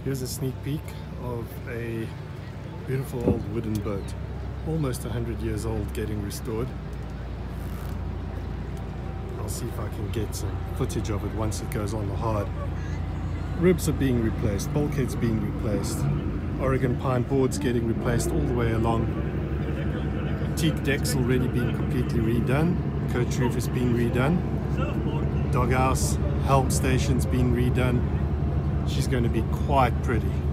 Here's a sneak peek of a beautiful old wooden boat, almost 100 years old, getting restored. I'll see if I can get some footage of it once it goes on the hard. Ribs are being replaced, bulkheads being replaced, Oregon pine boards getting replaced all the way along. Teak deck's already been completely redone, coach roof has been redone, doghouse, helm station's been redone. She's going to be quite pretty.